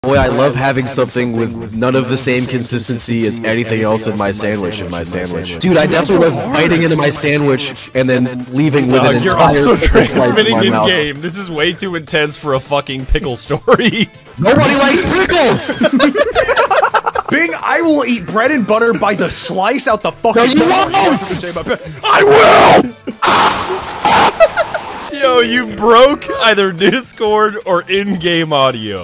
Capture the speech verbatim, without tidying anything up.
Boy, I love having something with none of the same consistency as anything else in my sandwich. In my sandwich, dude, I definitely love biting into my sandwich and then leaving with an You're entire. also transmitting in in mouth. game. This is way too intense for a fucking pickle story. Nobody likes pickles. Bing, I will eat bread and butter by the slice out the fucking. No, you won't. I will. Yo, you broke either Discord or in-game audio.